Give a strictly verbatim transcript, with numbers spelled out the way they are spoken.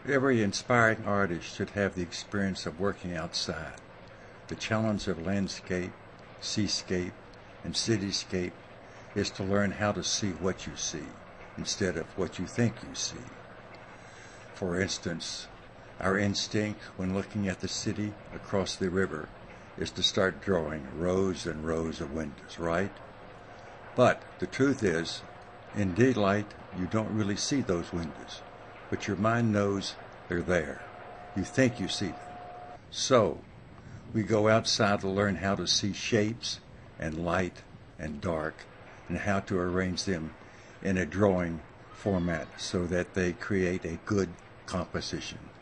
Every inspiring artist should have the experience of working outside. The challenge of landscape, seascape, and cityscape is to learn how to see what you see instead of what you think you see. For instance, our instinct when looking at the city across the river is to start drawing rows and rows of windows, right? But the truth is, in daylight, you don't really see those windows, but your mind knows they're there. You think you see them. So, we go outside to learn how to see shapes and light and dark and how to arrange them in a drawing format so that they create a good composition.